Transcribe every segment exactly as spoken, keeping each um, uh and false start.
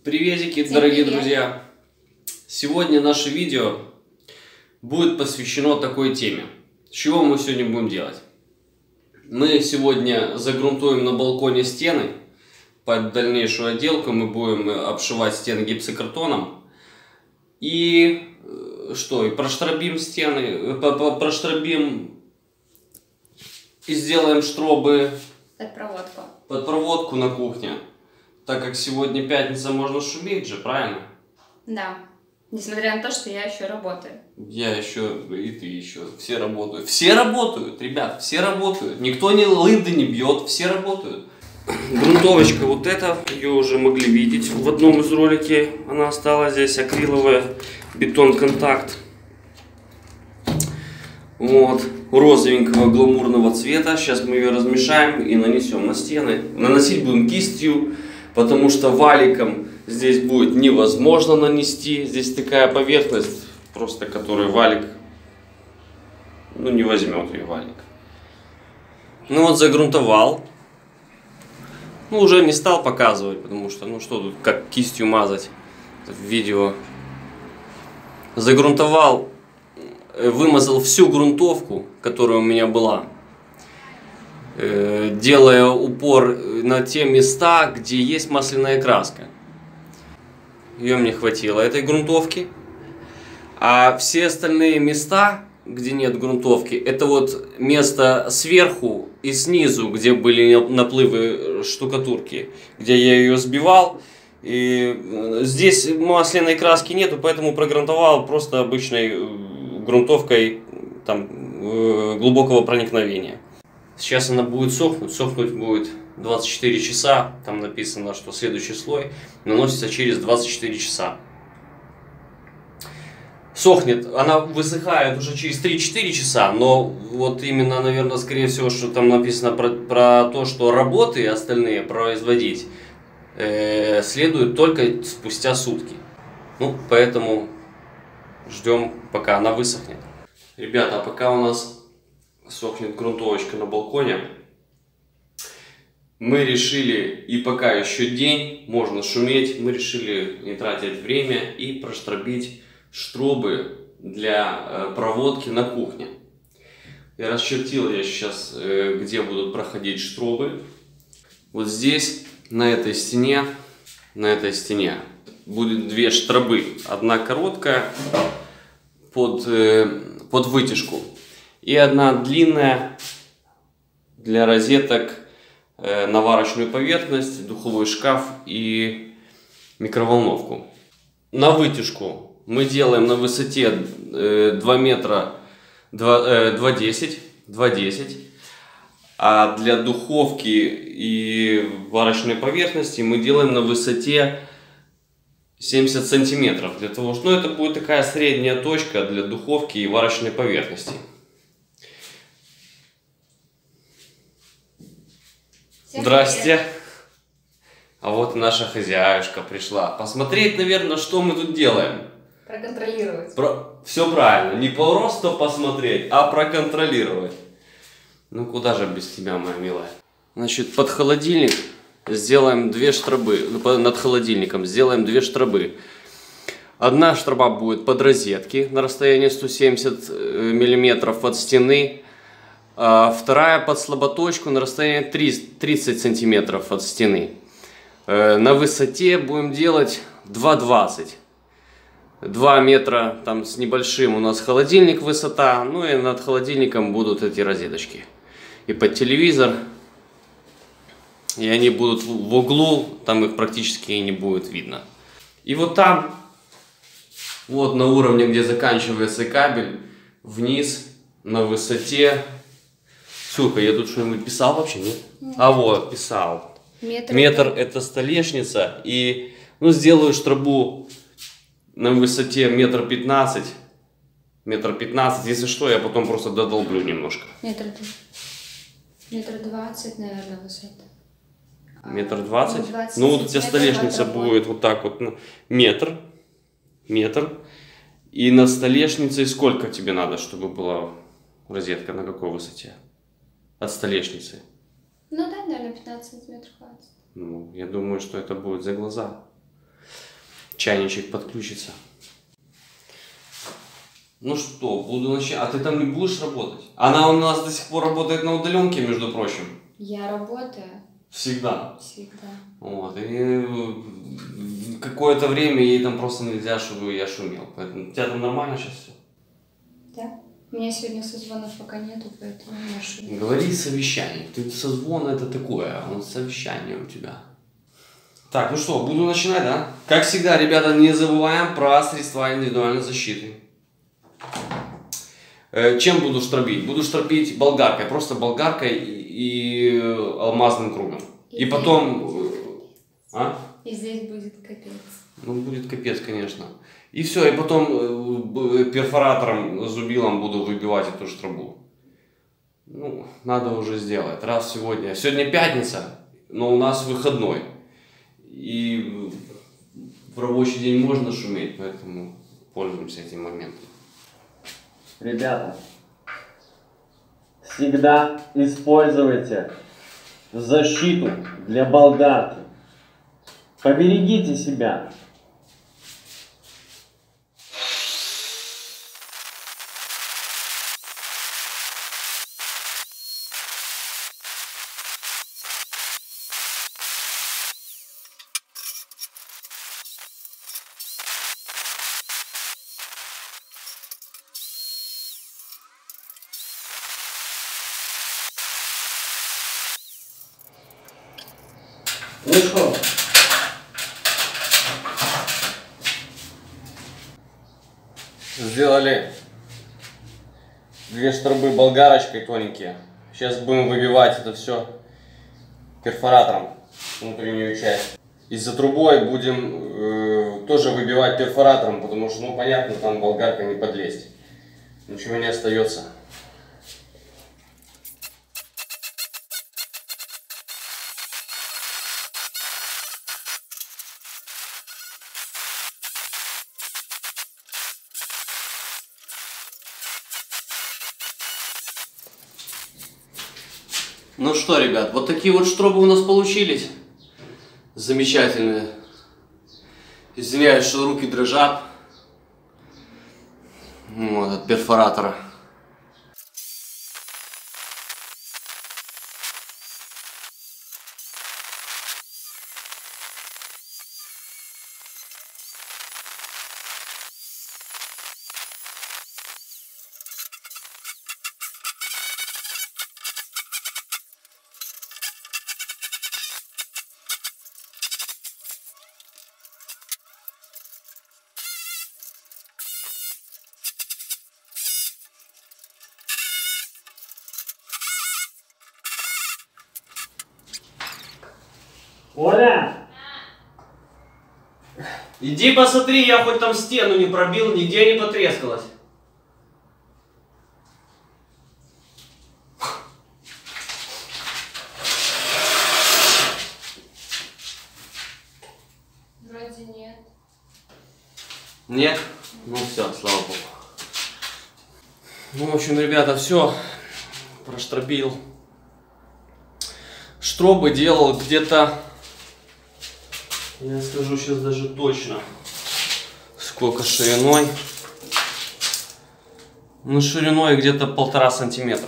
Приветики, Всем дорогие привет. друзья! Сегодня наше видео будет посвящено такой теме. С чего мы сегодня будем делать? Мы сегодня загрунтуем на балконе стены. Под дальнейшую отделку мы будем обшивать стены гипсокартоном. И что? И проштробим стены, проштробим и сделаем штробы Под проводку. под проводку на кухне. Так как сегодня пятница, можно шуметь же, правильно? Да. Несмотря на то, что я еще работаю. Я еще, и ты еще, все работают. Все работают, ребят, все работают. Никто не лынды не бьет, все работают. Грунтовочка вот эта, ее уже могли видеть в одном из роликов. Она осталась здесь, акриловая, бетон-контакт. Вот, розовенького гламурного цвета. Сейчас мы ее размешаем и нанесем на стены. Наносить будем кистью, потому что валиком здесь будет невозможно нанести. Здесь такая поверхность, просто которую валик, ну, не возьмет ее валик. Ну вот, загрунтовал. Ну, уже не стал показывать, потому что, ну что тут, как кистью мазать в видео. Загрунтовал, вымазал всю грунтовку, которая у меня была, делая упор на те места, где есть масляная краска. Ее мне хватило, этой грунтовки. А все остальные места, где нет грунтовки, это вот место сверху и снизу, где были наплывы штукатурки, где я ее сбивал. И здесь масляной краски нету, поэтому прогрунтовал просто обычной грунтовкой там, глубокого проникновения. Сейчас она будет сохнуть, сохнуть будет двадцать четыре часа, там написано, что следующий слой наносится через двадцать четыре часа. Сохнет, она высыхает уже через три-четыре часа, но вот именно, наверное, скорее всего, что там написано про, про то, что работы остальные производить э, следует только спустя сутки. Ну, поэтому ждем, пока она высохнет. Ребята, а пока у нас сохнет грунтовочка на балконе, мы решили, и пока еще день, можно шуметь, мы решили не тратить время и проштробить штробы для проводки на кухне. Я расчертил я сейчас, где будут проходить штробы. Вот здесь, на этой стене, на этой стене будет две штробы. Одна короткая под, под вытяжку и одна длинная для розеток на варочную поверхность, духовой шкаф и микроволновку. На вытяжку мы делаем на высоте два метра два десять, два десять, а для духовки и варочной поверхности мы делаем на высоте семьдесят сантиметров, для того, что, ну, это будет такая средняя точка для духовки и варочной поверхности. Всем Здрасте! привет. А вот и наша хозяюшка пришла посмотреть, наверное, что мы тут делаем. Проконтролировать. Про... Все правильно, не просто посмотреть, а проконтролировать. Ну куда же без тебя, моя милая. Значит, под холодильник сделаем две штробы, над холодильником сделаем две штробы. Одна штроба будет под розетки на расстоянии сто семьдесят миллиметров от стены, а вторая под слаботочку на расстоянии тридцать сантиметров от стены. На высоте будем делать два двадцать. два метра там с небольшим у нас холодильник высота, ну и над холодильником будут эти розеточки. И под телевизор. И они будут в углу, там их практически и не будет видно. И вот там, вот на уровне, где заканчивается кабель, вниз на высоте... Сука, я тут что-нибудь писал вообще, нет? Нет. А вот, писал. Метр. Метр это столешница. И, ну, сделаю штробу на высоте метр пятнадцать. Метр пятнадцать. Если что, я потом просто додолблю немножко. Метр, метр двадцать, наверное, высота. Метр двадцать? двадцать Ну, вот у тебя сантиметров столешница от работы. будет вот так вот. Ну, метр. Метр. И над столешницей сколько тебе надо, чтобы была розетка? На какой высоте? От столешницы. Ну да, наверное, пятнадцать сантиметров хватит. Ну, я думаю, что это будет за глаза. чайничек подключится. Ну что, буду начать. А ты там не будешь работать? Она у нас до сих пор работает на удаленке, между прочим. Я работаю. Всегда. Всегда. Вот. И какое-то время ей там просто нельзя, чтобы я шумел. Поэтому у тебя там нормально сейчас все? Да. У меня сегодня созвонов пока нету, поэтому не шумел. Говори совещание. Ты созвон это такое, а он совещание у тебя. Так, ну что, буду начинать, да? Как всегда, ребята, не забываем про средства индивидуальной защиты. Чем буду штробить? Буду штробить болгаркой, просто болгаркой и алмазным кругом. И, и потом... А? И здесь будет капец. Ну, будет капец, конечно. И все, и потом перфоратором, зубилом буду выбивать эту штробу. Ну, надо уже сделать. Раз сегодня... Сегодня пятница, но у нас выходной. И в рабочий день можно шуметь, поэтому пользуемся этим моментом. Ребята, всегда используйте защиту для болгарки. Поберегите себя. Ну что? Сделали две штробы болгарочкой тоненькие. Сейчас будем выбивать это все перфоратором, внутреннюю часть. И за трубой будем э, тоже выбивать перфоратором, потому что, ну понятно, там болгарка не подлезть. Ничего не остается. Ну что, ребят, вот такие вот штробы у нас получились. Замечательные. Извиняюсь, что руки дрожат. Вот, от перфоратора. Оля! Иди посмотри, я хоть там стену не пробил, нигде не потрескалась. Вроде нет. Нет? Ну все, слава богу. Ну, в общем, ребята, все. Проштробил. Штробы делал где-то... Я скажу сейчас даже точно, сколько шириной. Ну, шириной где-то полтора сантиметра.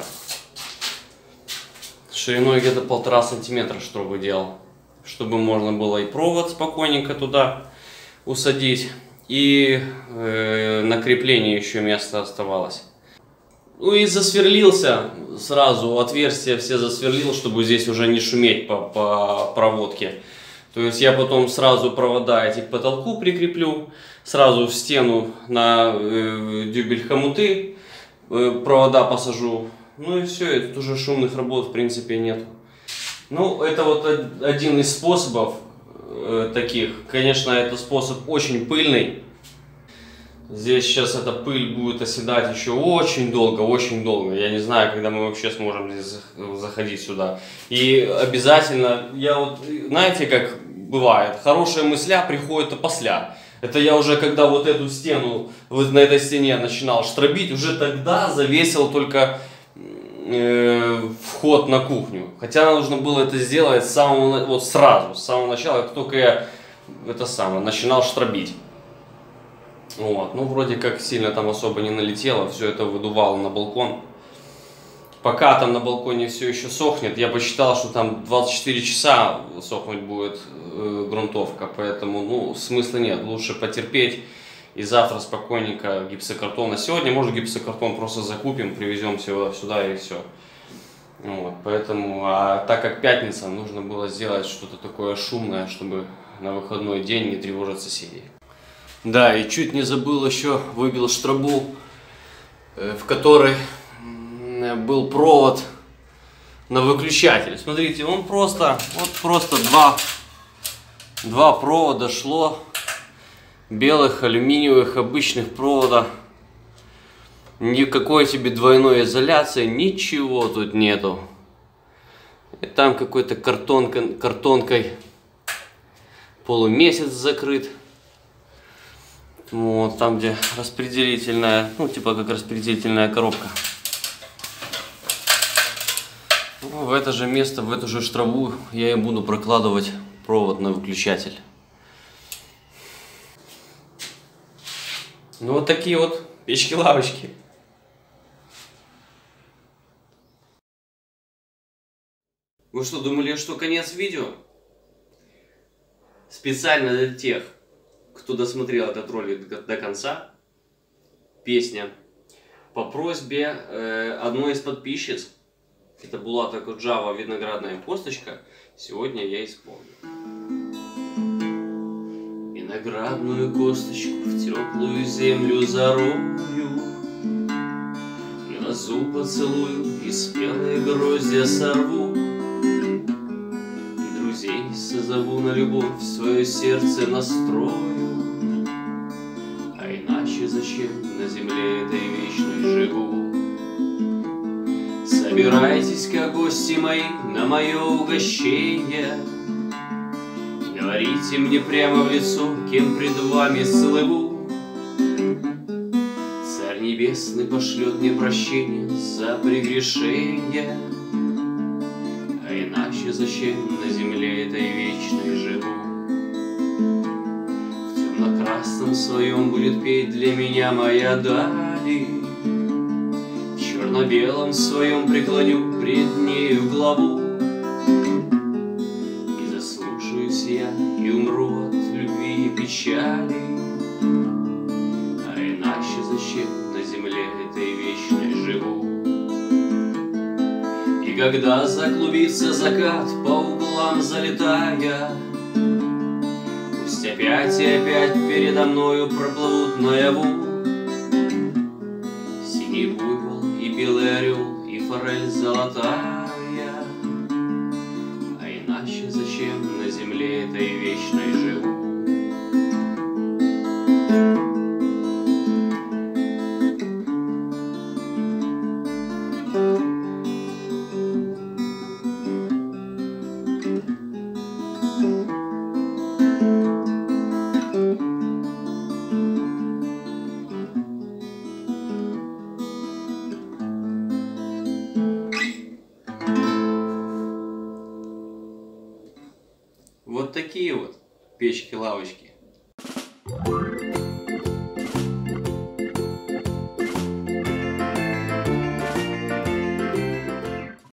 Шириной где-то полтора сантиметра штробы делал. Чтобы можно было и провод спокойненько туда усадить. И э, на крепление еще место оставалось. Ну и засверлился сразу, отверстия все засверлил, чтобы здесь уже не шуметь по, по проводке. То есть я потом сразу провода эти к потолку прикреплю, сразу в стену на э, дюбель хомуты э, провода посажу. Ну и все, и тут уже шумных работ в принципе нет. Ну это вот один из способов э, таких. Конечно, это способ очень пыльный. Здесь сейчас эта пыль будет оседать еще очень долго, очень долго. Я не знаю, когда мы вообще сможем здесь заходить сюда. И обязательно, я вот, знаете, как бывает, хорошая мысля приходит опосля. Это я уже, когда вот эту стену, вот на этой стене начинал штробить, уже тогда завесил только э, вход на кухню. Хотя нужно было это сделать с самого, вот сразу, с самого начала, как только я это самое, начинал штробить. Вот. Ну, вроде как сильно там особо не налетело, все это выдувало на балкон. Пока там на балконе все еще сохнет, я посчитал, что там двадцать четыре часа сохнуть будет э, грунтовка, поэтому, ну, смысла нет, лучше потерпеть и завтра спокойненько гипсокартон. А сегодня, может, гипсокартон просто закупим, привезем сюда, сюда и все. Вот, поэтому, а так как пятница, нужно было сделать что-то такое шумное, чтобы на выходной день не тревожить соседей. Да, и чуть не забыл еще, выбил штробу, э, в которой был провод на выключатель. Смотрите, он просто, вот просто два, два провода шло, белых, алюминиевых, обычных провода. Никакой тебе двойной изоляции, ничего тут нету. И там какой-то картонкой, картонкой полумесяц закрыт. Вот, там где распределительная, ну типа как распределительная коробка. В это же место, в эту же штробу я и буду прокладывать провод на выключатель. Ну вот такие вот печки-лавочки. Вы что, думали, что конец видео? Специально для тех, кто досмотрел этот ролик до конца, песня по просьбе э, одной из подписчиц. Это была такая Джава «Виноградная косточка». Сегодня я исполню. Виноградную косточку в теплую землю зарою, лозу поцелую и спелые гроздья сорву, и друзей созову на любовь, свое сердце настрою. А иначе зачем на земле этой вечной живу? Собирайтесь-ка, гости мои, на мое угощение. Говорите мне прямо в лицо, кем пред вами слыву. Царь Небесный пошлет мне прощение за прегрешение. А иначе зачем на земле этой вечной живу? В темно-красном своем будет петь для меня моя дали. На белом своем преклоню пред нею главу, и заслушаюсь я, и умру от любви и печали. А иначе зачем на земле этой вечной живу? И когда заклубится закат, по углам залетая, пусть опять и опять передо мною проплывут наяву синий буйвол и белый орел, и форель золотая. А иначе зачем на земле этой вечной живу? Вот такие вот печки-лавочки.